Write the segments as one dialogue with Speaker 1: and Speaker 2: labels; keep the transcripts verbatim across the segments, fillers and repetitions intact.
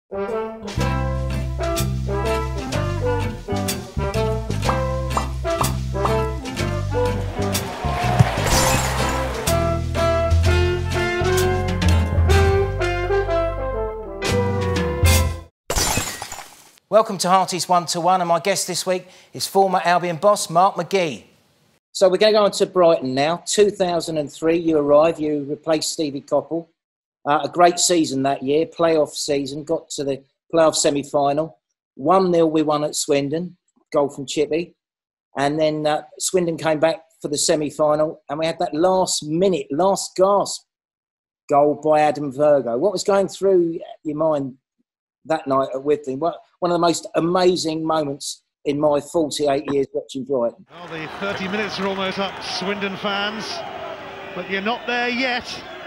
Speaker 1: Welcome to Harty's One to One, and my guest this week is former Albion boss Mark McGhee. So we're going to go on to Brighton now. two thousand three, you arrived, you replaced Stevie Coppell. Uh, a great season that year, playoff season, got to the playoff semi-final. one nil we won at Swindon, goal from Chippy. And then uh, Swindon came back for the semi-final, and we had that last minute, last gasp goal by Adam Virgo. What was going through your mind that night at Withing? What, one of the most amazing moments in my forty-eight years watching Brighton.
Speaker 2: Well, the thirty minutes are almost up, Swindon fans, but you're not there yet.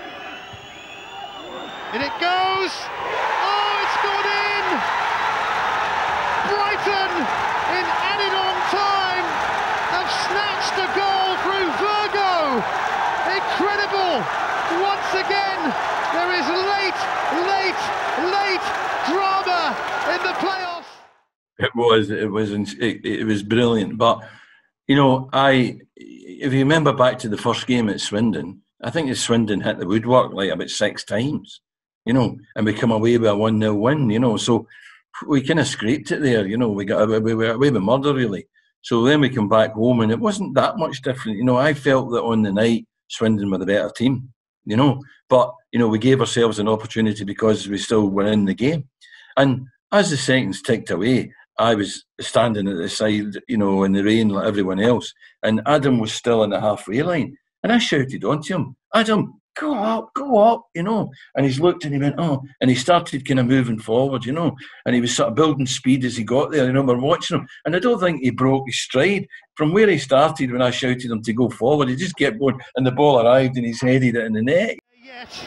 Speaker 2: And it goes! Oh, it's gone in! Brighton, in added-on time, have snatched a goal through Virgo! Incredible! Once again, there is late, late, late drama in the playoffs.
Speaker 3: It was, it was, it, it was brilliant. But you know, I, if you remember back to the first game at Swindon, I think the Swindon hit the woodwork like about six times. You know, and we come away with a one nil win. You know, so we kind of scraped it there. You know, we got away, we were away with murder really. So then we come back home, and it wasn't that much different. You know, I felt that on the night Swindon were the better team. You know, but you know, we gave ourselves an opportunity because we still were in the game. And as the seconds ticked away, I was standing at the side, you know, in the rain like everyone else, and Adam was still in the halfway line, and I shouted onto him, "Adam, go up, go up," you know. And he's looked and he went, "Oh," and he started kind of moving forward, you know, and he was sort of building speed as he got there. You know, we're watching him, and I don't think he broke his stride from where he started when I shouted him to go forward. He just kept going, and the ball arrived, and he's headed it in the net.
Speaker 2: Yes.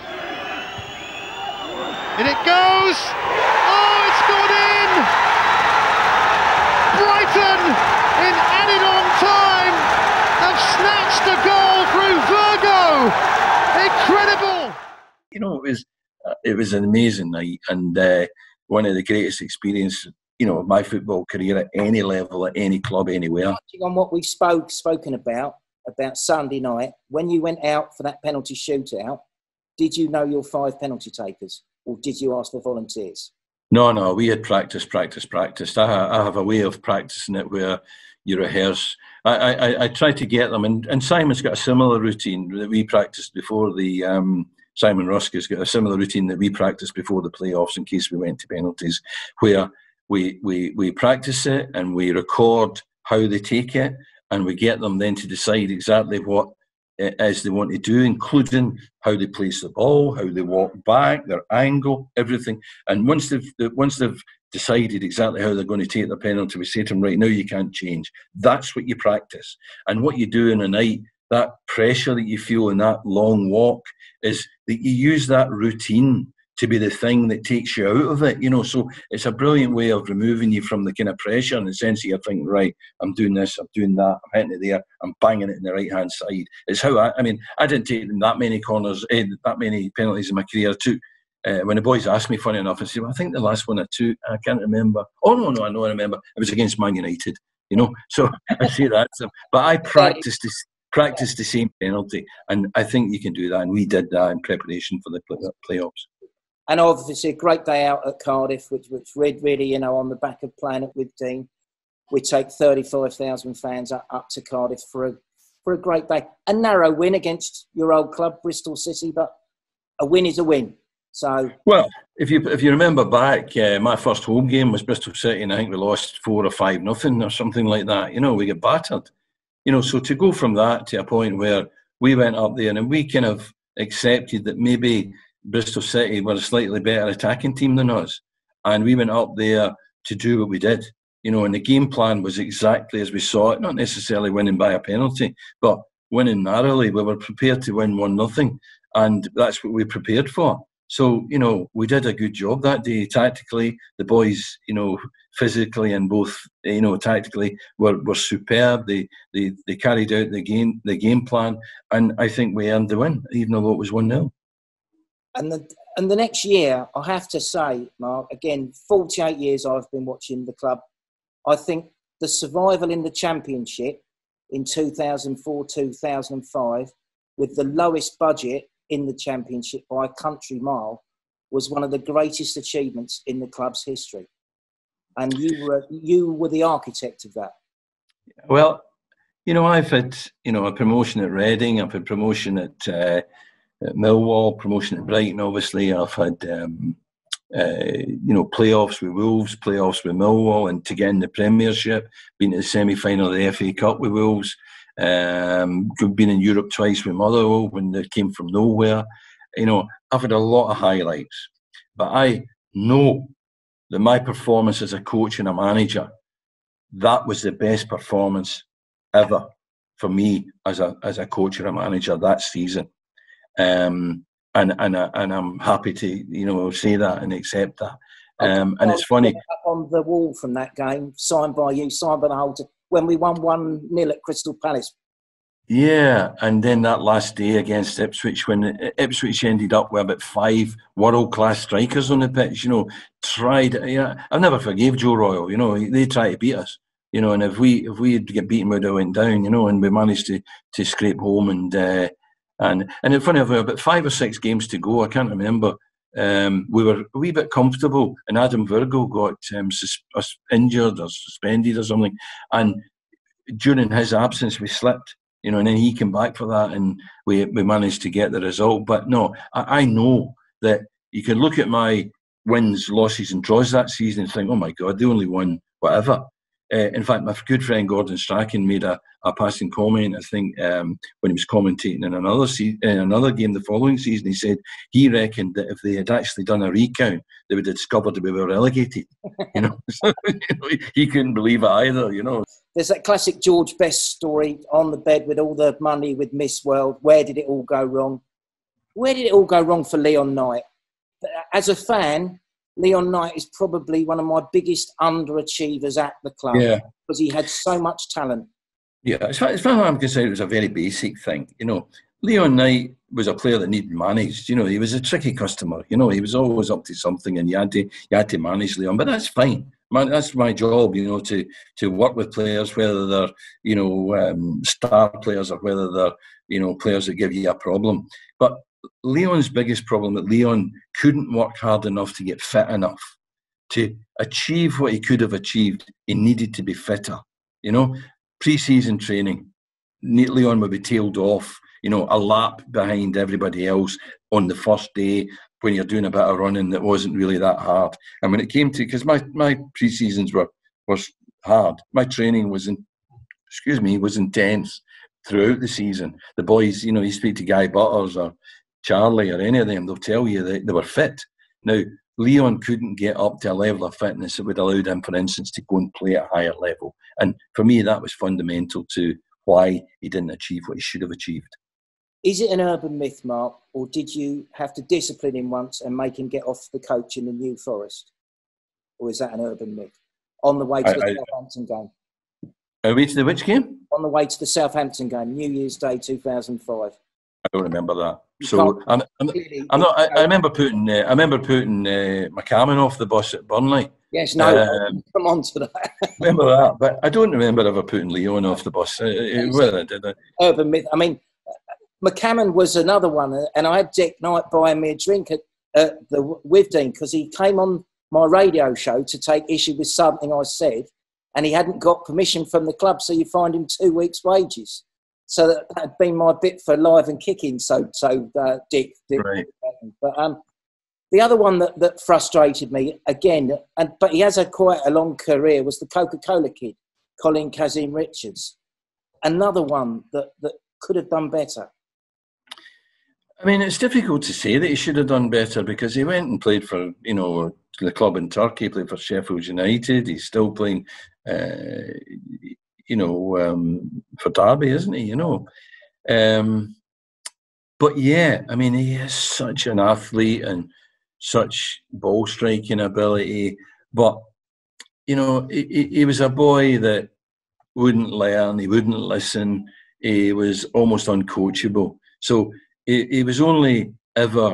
Speaker 2: And it goes. Oh, it's gone in. Brighton, in added-on time, have snatched a goal through Virgo. Incredible!
Speaker 3: You know, it was uh, it was an amazing night, and uh, one of the greatest experiences, you know, of my football career at any level, at any club, anywhere.
Speaker 1: On what we've spoke spoken about about Sunday night, when you went out for that penalty shootout, did you know your five penalty takers, or did you ask for volunteers?
Speaker 3: No, no, we had practice, practice, practiced. I, I have a way of practicing it where you rehearse. I, I, I try to get them, and, and Simon's got a similar routine that we practiced before the, um, Simon Rusk's got a similar routine that we practiced before the playoffs in case we went to penalties, where we, we, we practice it and we record how they take it, and we get them then to decide exactly what it is they want to do, including how they place the ball, how they walk back, their angle, everything. And once they've once they've decided exactly how they're going to take the penalty, we say to them, right now you can't change. That's what you practice. And what you do in a night, that pressure that you feel in that long walk, is that you use that routine to be the thing that takes you out of it, you know. So it's a brilliant way of removing you from the kind of pressure, in the sense that you're thinking, right, I'm doing this, I'm doing that, I'm hitting it there, I'm banging it in the right hand side. It's how I, I mean, I didn't take that many corners, eh, that many penalties in my career. I took, uh, when the boys asked me, funny enough, I said, well, I think the last one I took, I can't remember. Oh no, no, I know, I remember. It was against Man United, you know. So I say that, so, but I practiced this. Practice the same penalty, and I think you can do that, and we did that in preparation for the playoffs.
Speaker 1: And obviously a great day out at Cardiff, which which read really, you know, on the back of playing at Withing. We take thirty-five thousand fans up, up to Cardiff for a for a great day. A narrow win against your old club, Bristol City, but a win is a win. So
Speaker 3: well, if you if you remember back, uh, my first home game was Bristol City, and I think we lost four or five nothing or something like that. You know, we got battered. You know, so to go from that to a point where we went up there and we kind of accepted that maybe Bristol City were a slightly better attacking team than us, and we went up there to do what we did. You know, and the game plan was exactly as we saw it, not necessarily winning by a penalty, but winning narrowly. We were prepared to win one nothing, and that's what we prepared for. So, you know, we did a good job that day tactically. The boys, you know, physically and both, you know, tactically were, were superb. They, they they carried out the game the game plan, and I think we earned the win, even though it was one nil.
Speaker 1: And the, and the next year, I have to say, Mark, again, forty-eight years I've been watching the club. I think the survival in the Championship in two thousand four, two thousand five, with the lowest budget in the Championship by a country mile, was one of the greatest achievements in the club's history. And you were you were the architect of that.
Speaker 3: Well, you know, I've had, you know, a promotion at Reading, I've had promotion at, uh, at Millwall, promotion at Brighton, obviously. I've had, um, uh, you know, playoffs with Wolves, playoffs with Millwall, and to get in the Premiership, been to the semi-final of the F A Cup with Wolves, um, been in Europe twice with Motherwell when they came from nowhere. You know, I've had a lot of highlights, but I know that my performance as a coach and a manager, that was the best performance ever for me as a as a coach or a manager that season, um, and and uh, and I'm happy to, you know, say that and accept that. Um, and it's funny,
Speaker 1: on the wall from that game, signed by you, signed by the whole team, when we won one nil at Crystal Palace.
Speaker 3: Yeah, and then that last day against Ipswich, when Ipswich ended up with about five world-class strikers on the pitch, you know, tried. Yeah, I never forgave Joe Royle. You know, they tried to beat us. You know, and if we if we get beaten, we'd have went down. You know, and we managed to to scrape home. And uh, and and in front of about five or six games to go, I can't remember. Um, we were a wee bit comfortable, and Adam Virgo got um, sus- injured or suspended or something, and during his absence, we slipped. You know, and then he came back for that, and we we managed to get the result. But no, I, I know that you can look at my wins, losses, and draws that season and think, oh my God, they only won whatever. Uh, in fact, my good friend Gordon Strachan made a, a passing comment, I think, um, when he was commentating in another se- in another game the following season. He said he reckoned that if they had actually done a recount, they would have discovered that we were relegated. You know, so, you know, he couldn't believe it either. You know,
Speaker 1: there's that classic George Best story on the bed with all the money with Miss World. Where did it all go wrong? Where did it all go wrong for Leon Knight? As a fan, Leon Knight is probably one of my biggest underachievers at the club,
Speaker 3: yeah,
Speaker 1: because he had so much talent.
Speaker 3: Yeah, as far, as far as I'm concerned, it was a very basic thing. You know, Leon Knight was a player that needed managed. You know, he was a tricky customer. You know, he was always up to something, and you had to you had to manage Leon. But that's fine. Man, that's my job. You know, to to work with players, whether they're, you know, um, star players or whether they're, you know, players that give you a problem. But Leon's biggest problem, that Leon couldn't work hard enough to get fit enough to achieve what he could have achieved. He needed to be fitter. You know, pre-season training, Leon would be tailed off, you know, a lap behind everybody else on the first day when you're doing a bit of running that wasn't really that hard. And when it came to, because my, my pre-seasons were was hard, my training was in, excuse me, was intense throughout the season. The boys, you know, you speak to Guy Butters or Charlie or any of them, they'll tell you that they were fit. Now, Leon couldn't get up to a level of fitness that would allow him, for instance, to go and play at a higher level. And for me, that was fundamental to why he didn't achieve what he should have achieved.
Speaker 1: Is it an urban myth, Mark, or did you have to discipline him once and make him get off the coach in the New Forest? Or is that an urban myth? On the way to
Speaker 3: I,
Speaker 1: the
Speaker 3: I,
Speaker 1: Southampton game.
Speaker 3: Are we to the which game?
Speaker 1: On the way to the Southampton game, New Year's Day two thousand five.
Speaker 3: I don't remember that. So I'm, I'm, I'm not. I, I remember putting. Uh, I remember putting uh, McCammon off the bus at Burnley.
Speaker 1: Yes, no.
Speaker 3: Um,
Speaker 1: come on to that.
Speaker 3: remember that, but I don't remember ever putting Leon off the bus. Uh, whether I did it.
Speaker 1: Urban myth. I mean, McCammon was another one, and I had Dick Knight buying me a drink at, at the with Dean because he came on my radio show to take issue with something I said, and he hadn't got permission from the club, so you fined him two weeks' wages. So that had been my bit for live and kicking. So, so uh, Dick, Dick.
Speaker 3: Right.
Speaker 1: But um, the other one that, that frustrated me again, and but he has a quite a long career, was the Coca-Cola kid, Colin Kazim Richards. Another one that, that could have done better.
Speaker 3: I mean, it's difficult to say that he should have done better because he went and played for, you know, the club in Turkey, played for Sheffield United. He's still playing. Uh, you know, um, for Derby, isn't he, you know? Um, but yeah, I mean, he is such an athlete and such ball striking ability. But, you know, he, he was a boy that wouldn't learn, he wouldn't listen, he was almost uncoachable. So he, he was only ever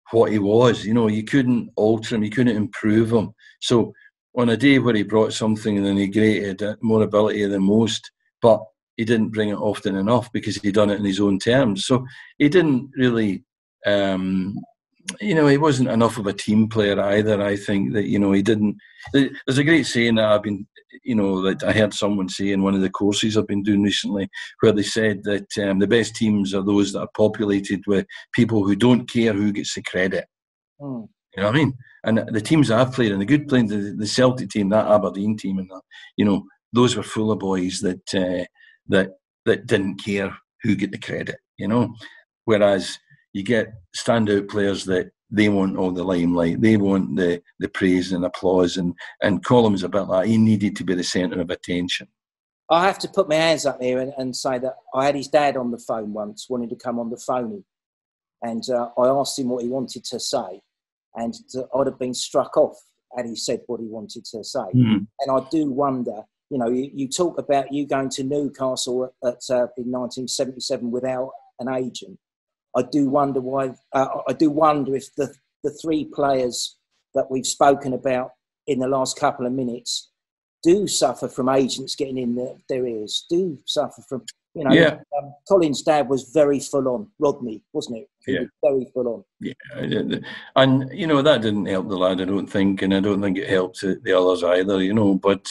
Speaker 3: what he was. You know, you couldn't alter him, you couldn't improve him. So on a day where he brought something and then he grated more ability than most, but he didn't bring it often enough because he'd done it in his own terms. So he didn't really, um, you know, he wasn't enough of a team player either. I think that, you know, he didn't. There's a great saying that I've been, you know, that I heard someone say in one of the courses I've been doing recently, where they said that um, the best teams are those that are populated with people who don't care who gets the credit. Mm. You know what I mean? And the teams I've played, and the good playing, the, the Celtic team, that Aberdeen team, and that, you know, those were full of boys that uh, that that didn't care who get the credit. You know, whereas you get standout players that they want all the limelight, they want the the praise and applause, and and Colum's a bit like he needed to be the centre of attention.
Speaker 1: I have to put my hands up here and, and say that I had his dad on the phone once, wanting to come on the phone, and uh, I asked him what he wanted to say. And I'd have been struck off had he said what he wanted to say. Mm. And I do wonder, you know, you, you talk about you going to Newcastle at, at uh, in nineteen seventy-seven without an agent. I do wonder why. Uh, I do wonder if the the three players that we've spoken about in the last couple of minutes do suffer from agents getting in their, their ears. Do suffer from, you know.
Speaker 3: Yeah.
Speaker 1: Um, Colin's dad was very full on. Rodney, wasn't it? He
Speaker 3: yeah.
Speaker 1: was very full on.
Speaker 3: Yeah, and you know that didn't help the lad, I don't think, and I don't think it helped the others either. You know, but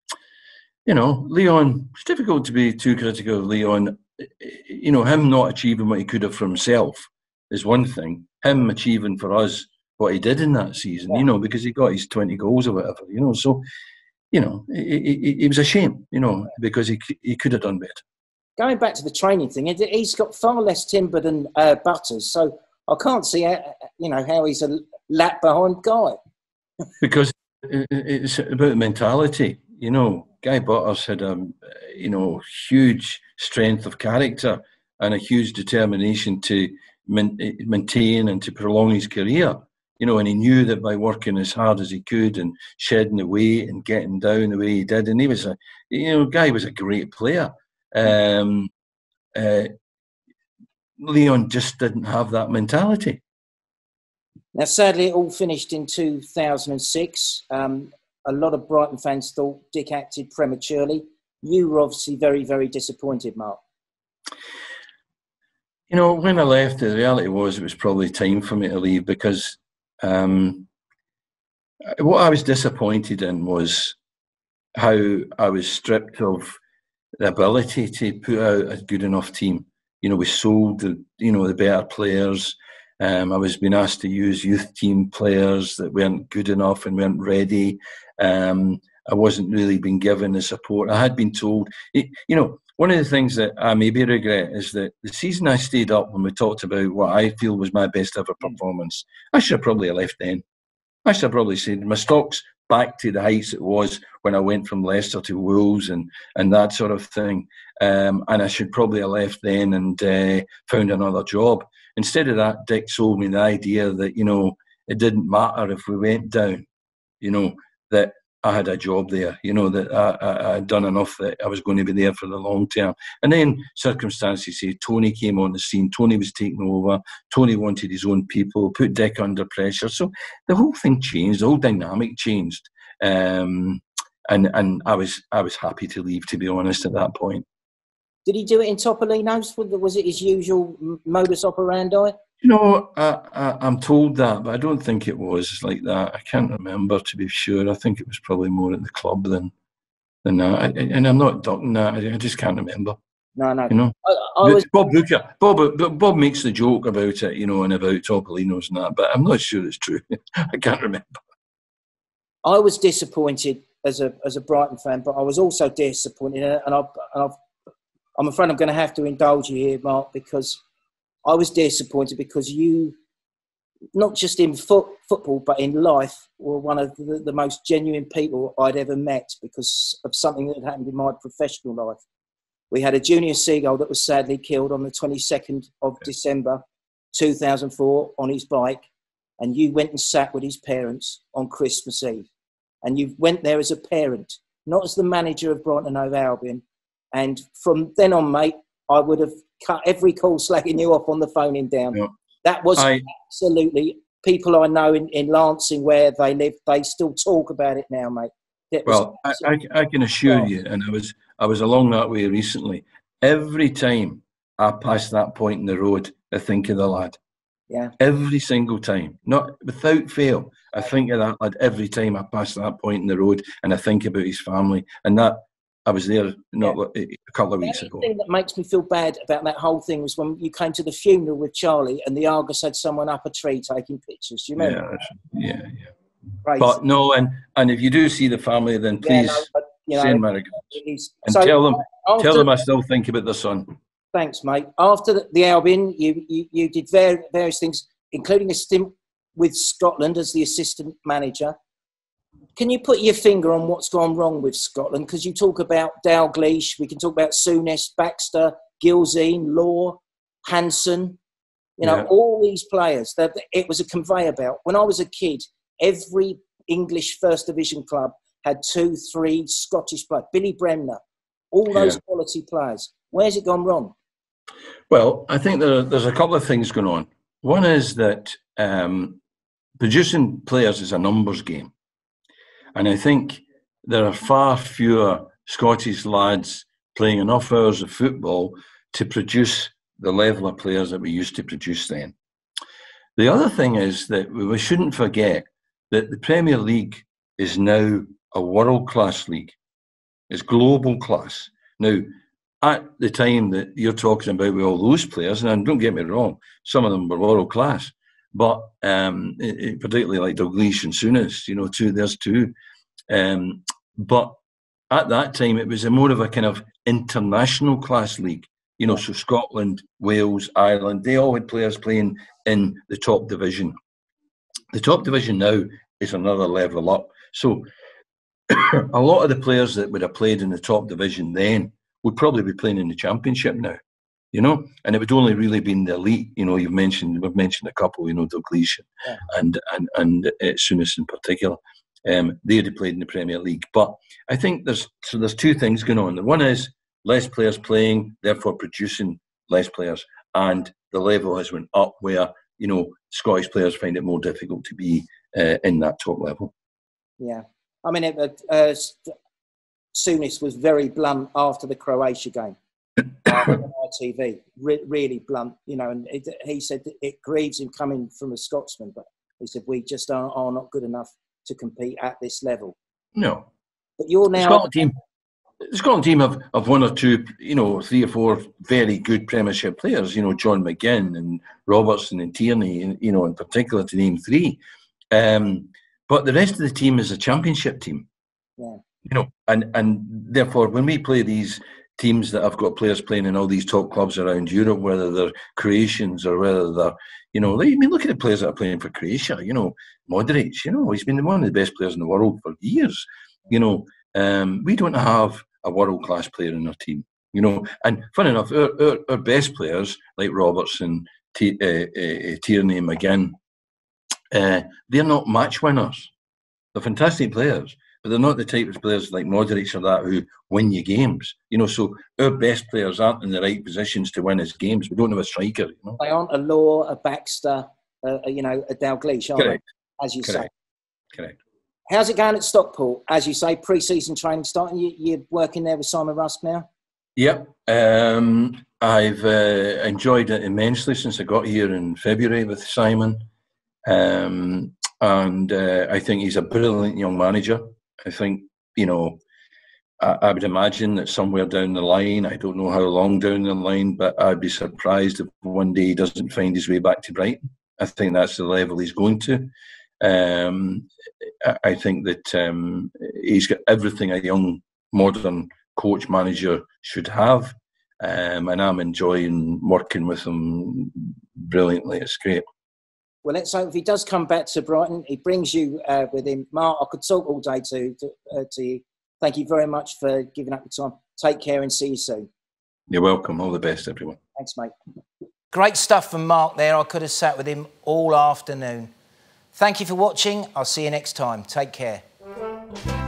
Speaker 3: you know, Leon. It's difficult to be too critical of Leon. You know, him not achieving what he could have for himself is one thing. Him achieving for us what he did in that season, yeah. you know, because he got his twenty goals or whatever, you know. So, you know, it, it, it was a shame, you know, because he he could have done better.
Speaker 1: Going back to the training thing, he's got far less timber than uh, Butters, so I can't see, how, you know, how he's a lap behind Guy.
Speaker 3: Because it's about mentality, you know. Guy Butters had a, you know, huge strength of character and a huge determination to maintain and to prolong his career, you know, and he knew that by working as hard as he could and shedding the weight and getting down the way he did, and he was a, you know, Guy was a great player. Um, uh, Leon just didn't have that mentality.
Speaker 1: Now, sadly, it all finished in two thousand six. Um, a lot of Brighton fans thought Dick acted prematurely. You were obviously very, very disappointed, Mark.
Speaker 3: You know, when I left, the reality was it was probably time for me to leave, because um, what I was disappointed in was how I was stripped of the ability to put out a good enough team. You know, we sold the, you know, the better players. Um, I was being asked to use youth team players that weren't good enough and weren't ready. Um, I wasn't really being given the support. I had been told, you know, one of the things that I maybe regret is that the season I stayed up when we talked about what I feel was my best ever performance, I should have probably left then. I should have probably said my stock's back to the heights it was when I went from Leicester to Wolves and, and that sort of thing. Um, and I should probably have left then and uh, found another job. Instead of that, Dick sold me the idea that, you know, it didn't matter if we went down, you know, that I had a job there, you know, that I, I, I had done enough that I was going to be there for the long term. And then circumstances say Tony came on the scene, Tony was taking over, Tony wanted his own people, put Dick under pressure. So the whole thing changed, the whole dynamic changed. Um, and and I was I was happy to leave, to be honest, at that point.
Speaker 1: Did he do it in Topolino's? Was it his usual modus operandi?
Speaker 3: You know, I, I, I'm told that, but I don't think it was like that. I can't remember, to be sure. I think it was probably more at the club than than that. I, and I'm not ducking that. I, I just can't remember.
Speaker 1: No, no.
Speaker 3: You know,
Speaker 1: I, I was...
Speaker 3: Bob Booker, Bob, Bob makes the joke about it, you know, and about Topolino's and that, but I'm not sure it's true. I can't remember.
Speaker 1: I was disappointed as a as a Brighton fan, but I was also disappointed, and, I, and I've, I'm afraid I'm going to have to indulge you here, Mark, because I was disappointed because you, not just in foot, football, but in life, were one of the, the most genuine people I'd ever met because of something that had happened in my professional life. We had a junior seagull that was sadly killed on the twenty-second of December two thousand four on his bike, and you went and sat with his parents on Christmas Eve. And you went there as a parent, not as the manager of Brighton and Hove Albion. And from then on, mate, I would have cut every call slagging you off on the phoning down. Yeah. That was I, absolutely people I know in, in Lancing where they live, they still talk about it now, mate. It
Speaker 3: well, I, I, I can assure you, and I was I was along that way recently. Every time I pass that point in the road, I think of the lad.
Speaker 1: Yeah.
Speaker 3: Every single time, not without fail, I think of that lad every time I pass that point in the road, and I think about his family. And that I was there not yeah. a couple of weeks
Speaker 1: the
Speaker 3: ago.
Speaker 1: The thing that makes me feel bad about that whole thing was when you came to the funeral with Charlie, and the Argus had someone up a tree taking pictures. Do you remember?
Speaker 3: Yeah, yeah, yeah.
Speaker 1: Crazy.
Speaker 3: But no, and and if you do see the family, then please
Speaker 1: yeah, no, but, you know,
Speaker 3: send my regards and
Speaker 1: so
Speaker 3: tell them
Speaker 1: after,
Speaker 3: tell them I still think about their son.
Speaker 1: Thanks, mate. After the, the Albion, you you, you did ver various things, including a stint with Scotland as the assistant manager. Can you put your finger on what's gone wrong with Scotland? Because you talk about Dalglish, we can talk about Souness, Baxter, Gilzine, Law, Hansen. You know, yeah. all these players. That it was a conveyor belt. When I was a kid, every English First Division club had two, three Scottish players. Billy Bremner, all those yeah. quality players. Where's it gone wrong?
Speaker 3: Well, I think there are, there's a couple of things going on. One is that um, producing players is a numbers game. And I think there are far fewer Scottish lads playing enough hours of football to produce the level of players that we used to produce then. The other thing is that we shouldn't forget that the Premier League is now a world-class league. It's global class. Now, at the time that you're talking about with all those players, and don't get me wrong, some of them were world-class, but um, it, it, particularly like Dalglish and Souness, you know, two, there's two. Um, but at that time, it was a more of a kind of international class league. You know, so Scotland, Wales, Ireland, they all had players playing in the top division. The top division now is another level up. So a lot of the players that would have played in the top division then would probably be playing in the Championship now, you know, and it would only really been the elite. You know, you've mentioned, we've mentioned a couple, you know, Dalglish yeah. and, and, and uh, Souness in particular. Um, they'd have played in the Premier League. But I think there's, so there's two things going on. The one is less players playing, therefore producing less players. And the level has went up where, you know, Scottish players find it more difficult to be uh, in that top level.
Speaker 1: Yeah. I mean, it, uh, Souness was very blunt after the Croatia game uh, on I T V. Re really blunt, you know, and it, he said it grieves him coming from a Scotsman, but he said, we just are, are not good enough to compete at this level.
Speaker 3: No.
Speaker 1: But you're now...
Speaker 3: The Scotland team, the Scotland team have, have one or two, you know, three or four very good Premiership players, you know, John McGinn and Robertson and Tierney, you know, in particular, to name three. Um, but the rest of the team is a Championship team.
Speaker 1: Yeah.
Speaker 3: You know, and, and therefore, when we play these teams that have got players playing in all these top clubs around Europe, whether they're Croatians or whether they're, you know, I mean, look at the players that are playing for Croatia, you know, Modric, you know, he's been one of the best players in the world for years. You know, um, we don't have a world-class player in our team, you know, and fun enough, our, our, our best players like Robertson, T uh, uh, Tierney, McGinn, uh, they're not match winners. They're fantastic players, but they're not the type of players like Modric or that who win you games. You know, so our best players aren't in the right positions to win us games. We don't have a striker, you know.
Speaker 1: They aren't a Law, a Baxter, uh, you know, a Dalglish, aren't
Speaker 3: Correct.
Speaker 1: they? As you
Speaker 3: Correct.
Speaker 1: say.
Speaker 3: Correct.
Speaker 1: How's it going at Stockport? As you say, pre-season training starting. You, you're working there with Simon Rusk now?
Speaker 3: Yep. Um, I've uh, enjoyed it immensely since I got here in February with Simon. Um, and uh, I think he's a brilliant young manager. I think, you know, I, I would imagine that somewhere down the line, I don't know how long down the line, but I'd be surprised if one day he doesn't find his way back to Brighton. I think that's the level he's going to. Um, I think that um, he's got everything a young, modern coach manager should have. Um, and I'm enjoying working with him brilliantly. It's great.
Speaker 1: Well, let's hope if he does come back to Brighton, he brings you uh, with him. Mark, I could talk all day to, to, uh, to you. Thank you very much for giving up your time. Take care and see you soon.
Speaker 3: You're welcome. All the best, everyone.
Speaker 1: Thanks, mate. Great stuff from Mark there. I could have sat with him all afternoon. Thank you for watching. I'll see you next time. Take care.